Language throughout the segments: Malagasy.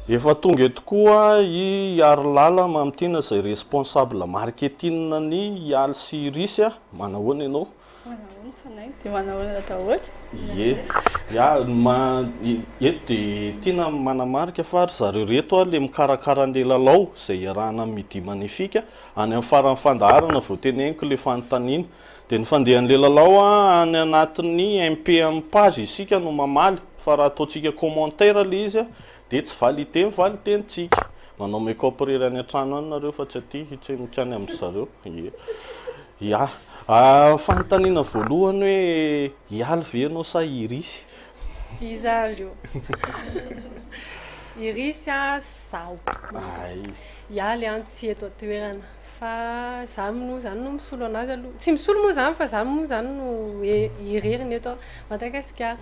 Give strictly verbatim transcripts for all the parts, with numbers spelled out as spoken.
Efa tonga eto koa i Arlala Mamtina izay responsable marketing ny Alcy Risy manahoana ianao? Manahoana fanahy dia manahoana daholo. Ie, ya ma eto dia tiana manamarika fa ry zareo reto le mikarakara an'ilay lalao izay iarahana amin'ny midi magnifique any amin'ny farany fandaharana vao teneniko le fanontaniana. Dia ny fandehan'ilay lalao any anatin'ny M P M page isika no mamaly fa raha ataontsika commentaire le izy dia tsy validé validéntsika. Manao make-up irery any an-trano any nareo fa tsy aty hitsy any amin'ny zareo. Ie. Ya. Ah, fanontaniana voalohany hoe hialy ve ianao sa Irisy? Izaho io. Irisy a zaho. Ay. Hialy any tsy eto toerana. Fa zaho no zany no misolo anazy aloha. Tsy misolo moa zany fa zaho moa zany no ireriny eto Madagasikara.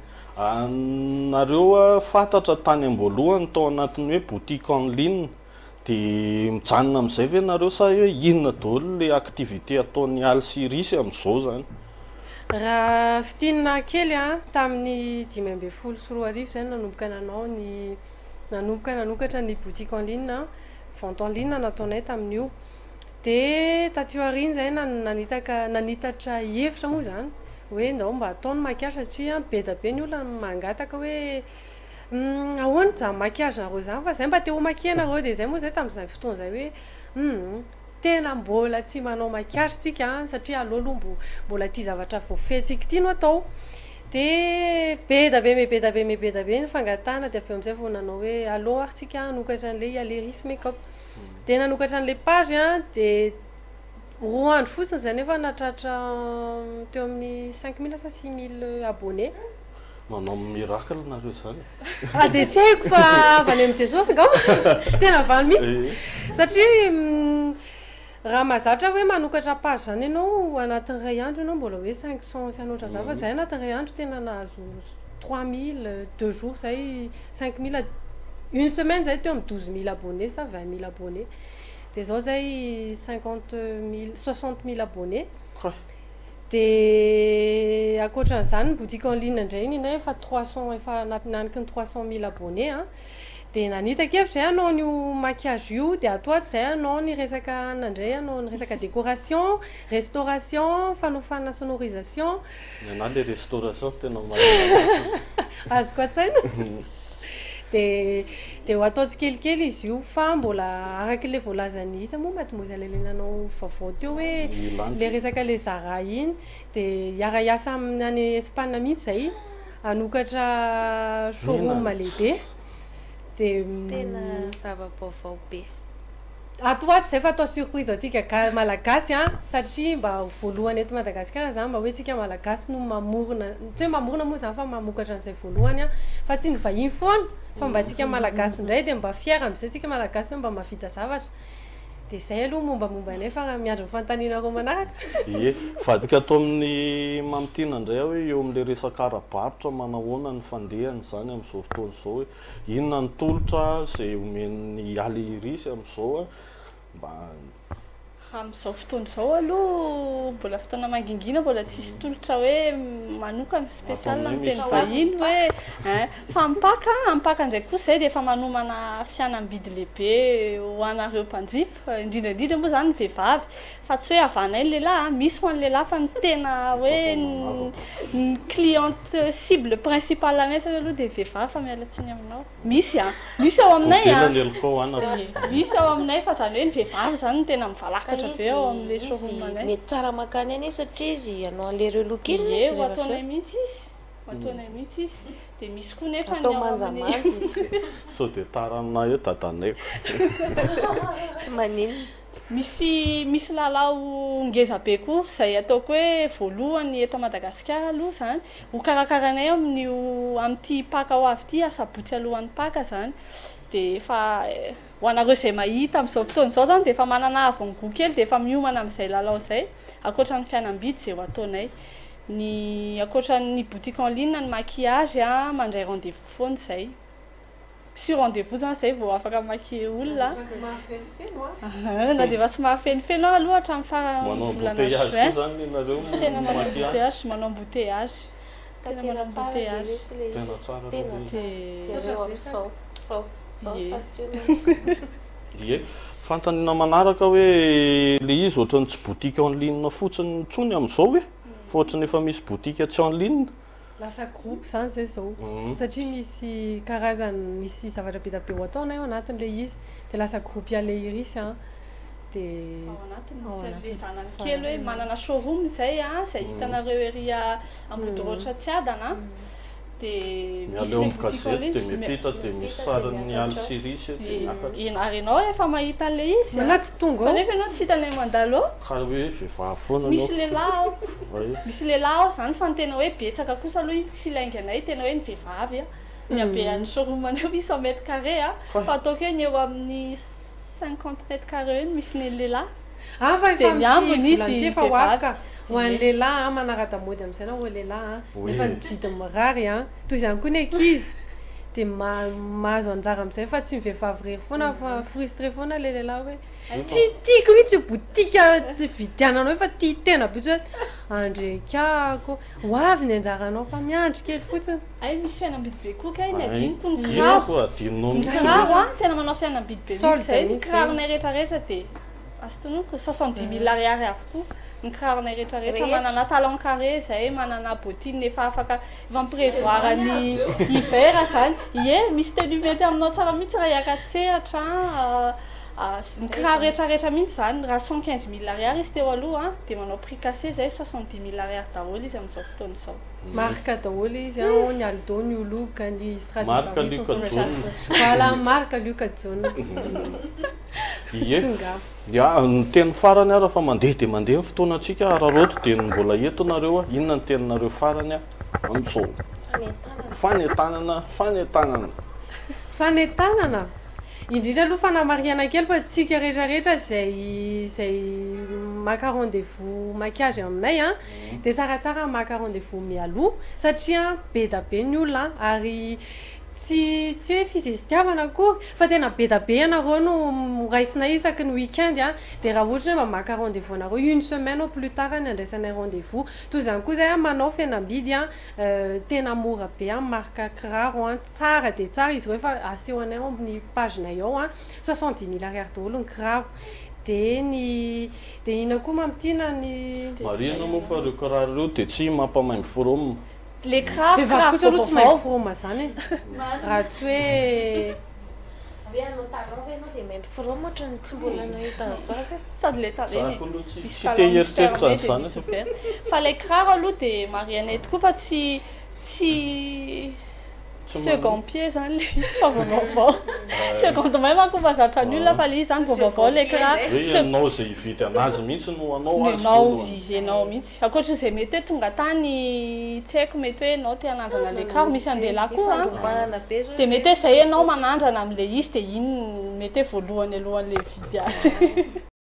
Nareo fantatra tany am-boalohany tao anatiny hoe boutique en ligne dia mijanona amin'izay ve nareo sa hoe inona daholo le activité ataon'ny Alcy Risy amin'izao zany? Raha fitinana kely a tamin'ny dimy amby folo sy roa arivo zany nanomboka nanao ny nanomboka nanokatra ny boutique en ligne vente en ligne nataonay tamin'io. Dia taty aoriana zay nanitaka nanitatra hevitra moa zany hoe ndao mba ataony makiazy satria be da be ny olona mangataka hoe ahoana zany makiazy nareo zany fa zay mba te ho maki anareo dia zay moa zay tamin'izay fotoana zay hoe tena mbola tsy manao makiazy tsika satria aleo aloha mbola ty zavatra voafehyntsika ty no atao. Dia be da be me be da be me be da be ny fangatahana dia avy eo amin'izay vao nanao hoe aleo ary tsika hanokatra an'ilay Alcy Risy make-up. Dia nanokatra an'ilay page a dia roa andro fotsiny zay nefa nahatratra teo amin'ny cinq mille sa six mille abonnés. Manao miracle nareo zany. Ah dia tsy haiko fa avy any amin'ny Jesosy angamba tena valy mihitsy satria raha mahazatra hoe manokatra page zany ianao anatin'ny iray andro ianao mbola hoe cinq cent sy anoatra zany fa zay anatin'ny iray andro tena nahazo trois mille deux jours zay cinq mille une semaine zay teo amin'ny douze mille abonnés sa vingt mille abonnés. Dia zao zay cinquante mille soixante mille abonnés. Dia ankoatran'izany ny boutique en ligne indray iny nay efa trois cent efa nananiky ny trois cent mille abonnés a. Dia nanitaka hevitra zay hanao io makiazy io dia atao zay hanao ny resaka nandray hanao ny resaka décoration, restauration, fanofana sonorisation. Nana le restauration tena marina. Azoko atsaina. Dia dia ho atao tsikelikely izy io fa mbola arak'ilay voalazany isa moa mademoiselle Helenanao vaovao teo hoe le resaka le Zara iny dia hiara-hiasa amin'ny any Espagne mihitsy zay hanokatra showroom lehibe. Dia tena zava-baovao be. Atoaty zay fa atao surprise atsika malagasy a satria mba voalohany eto Madagasikara zany mba hoe tsika malagasy no mamorona tsy hoe mamorona moa zany fa mamokatra an'izay voalohany a fa tsy ny vahiny foana fa mba tsika malagasy indray dia mba fiera amin'izay tsika malagasy mba mahavita zavatra. Dia zay aloha mombamomba anay fa miandry nyfanontaniana roa manaraka. Ie, vadika atao amin'ny Mamtina indray hoe eo amin'ilay resaka ara-barotra manahoana ny fandehany zany amin'izao fotoana izao hoe inona ny tolotra izay omen'ny Alcy Risy amin'izao mba amin'izao fotoana izao aloha mbola fotoana mangingina mbola tsisy tolotra hoe manokana spécial amin'ny teny vahiny hoe fa mipaka mipaka ndraiky kosa zay dia efa manomana fihenam-bidy lehibe ho anareo mpanjifa indrindra indrindra moa zany ny vehivavy fa tsy hoe havanay ny lehilahy misy ho an'ny lehilahy fa ny tena hoe ny cliente cible principale anay zany aloha dia vehivavy fa miala tsiny aminao misy a misy ao aminay a misy ao aminay fa zany hoe ny vehivavy zany ny tena mivalakatra be ao amin'ilay showroom anay. Mety tsara makany any satria izy anao an'ilay look iny ie ho ataonay mihitsy izy ho ataonay mihitsy izy dia misy koa nefa atao manjamanja izy sao dia tara aminay eo dadanayko tsy maninona. Misy misy lalao ngeza be koa izay ataoko hoe voalohany eto Madagasikara aloha zany ho karakaranay amin'io amin'ity paka ho avy ity asabotsy alohan'ny paka zany dia efa ho anareo izay mahita amin'izao fotoana izao zany dia efa manana havongo kely dia efa miomana amin'izay lalao izay ankoatra ny fihenam-bidy izay ho ataonay ny ankoatra ny boutique en ligne ny maquillage a mandray rendez-vous foana izay sur rendez-vous zany zay vao afaka maquiller olona na dia efa somary fenofeno aloha hatramin'ny farany volana juin tena manao embouteillage manao embouteillage tena manao embouteillage tena tsara. Ie fantanina manaraka hoe le izy ohatrany tsy boutique en ligne fotsiny tsony amin'izao hoe fa ohatrany efa misy boutique tsy en ligne. Lasa groupe zany zay zao satria misy karazany misy zavatra be da be ho ataonay ao anatin'le izy de lasa groupe ia le irisy a de ao anatiny misy le zanany kely hoe manana showroom zay a zay hitanareo ery Ambodiroatra tsy adana de mialeo amin'ny gazety de mipita de misy sarany Alsirisy de ina ary anao efa mahita le izy mana tsy tonga fa nefa ianao tsy hitanay mandalo ka hoe vehivavy foana misy lehilahy misy lehilahy ao zany fa ny tena hoe betsaka kosa aloha tsy ilaingy anay tena hoe ny vehivavy a ny abehan'ny showroom anao misy cent mètres carrés a fa ataoko hoe ny eo amin'ny cinquante mètres carrés eo misy ny lehilahy ah fa de miambiny izy fa hoafaka ho an'ny lehilahy manara-damody amin'izay na ho lehilahy nefa ny vidiny mirary a toy izany koa ny ankizy de mahazo anjara amin'izay fa tsy mivehivavy rery foana fa frustré foana le lehilahy hoe tsy tiako mihitsy boutique vidiananao fa tia tena be hoe andrekako ho avy ny anjaranao fa miandry kely fotsiny ay misy fianam-bidy be koa ka ny adiniko ny kiraro ny kiraro a tena manao fianam-bidy be mihitsy ny kiraronay rehetrarehetra de astonoko soixante-dix mille ariary avokoa ny kiraronay rehetrarehetra manana talon carré zay manana bottine efa afaka efa miprévoir ny hiver zany ie misy tenue mety aminao tsara mihitsy raha hiakatsehatra ny kiraro rehetrarehetra mihitsy zany raha cent quinze mille ariary izy teo aloha de manao prix cassé zay soixante-dix mille ariary daholo izy amin'izao fotoana izao marque daholo izy a ny Aldo ny Oloka ny marque Luca John voilà marque Luca John ie dia ny teny farany ara fa mandeha de mandeha ny fotoanantsika araroto de mbola eto nareo a inona ny teninareo farany a amin'izao fanetanana fanetanana fanetanana indrindra aloha fanamariana kely fa tsika rehetrarehetra zay zay maka rendez-vous maquillage aminay a de tsaratsara maka rendez-vous mialoha satria be da be ny olona ary tsy tsy hoe fizesitiavana akory fa tena be da be ianareo no raisina isaky ny week-end a de raha ohatra hoe mba maka rendez-vous anareo une semaine au plus tard ny andraisanay rendez-vous toy izany koa zay a manao fihenam-bidy a tena mora be a marque kiraro a tsara de tsara izy reo efa aseho anay ao amin'ny pagenay ao a soixante-dix mille ariary daholo ny kiraro de ny de ina koa mampitiana ny marina moa fa reo kiraro reo de tsy mampamaimby forum le kiraro vehivavy kosa aloha tsy mahay foroma zany raha tsy hoe anao talon ve anao de maimby foroma ohatrany tsy mbola nahita zao sady le tareny tsy te heritreritra zany fa le kiraro aloha de marianay tokoa fa tsy tsy second pied zany le izy fa vaovao second main manko mazatra ny olona fa le izy zany vaovao le kiraro ianao zay hividy anazy mihitsy no anao azy anao izenao mihitsy akoatran'izay mety hoe tonga tany tsy haiko mety hoe anao te hanandrana le kiraro misy andelahy koa de mety hoe zay ianao manandrana amin'le izy de iny mety hoe voalohany alohan'le vidy azy